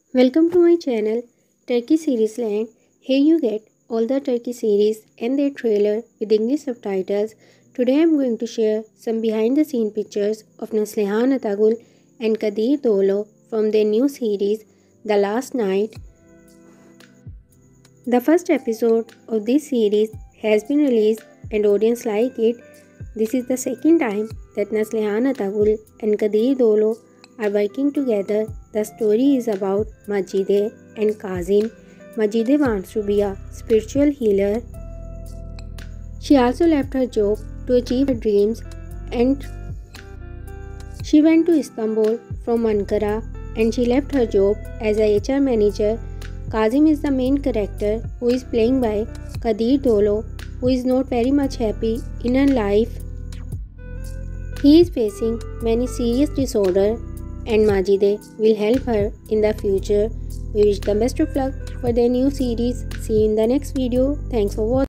Welcome to my channel Turkey Series Land. Here you get all the Turkey series and their trailer with English subtitles. Today I am going to share some behind the scene pictures of Neslihan Atagul and Kadir Dolo from their new series The Last Night. The first episode of this series has been released and audience like it. This is the second time that Neslihan Atagul and Kadir Dolo are working together. The story is about Majide and Kazim. Majide wants to be a spiritual healer. She also left her job to achieve her dreams and she went to Istanbul from Ankara and she left her job as a HR manager. Kazim is the main character who is played by Kadir Dolo, who is not very much happy in her life. He is facing many serious disorders and Majide will help her in the future. We wish the best of luck for their new series. See you in the next video. Thanks for watching.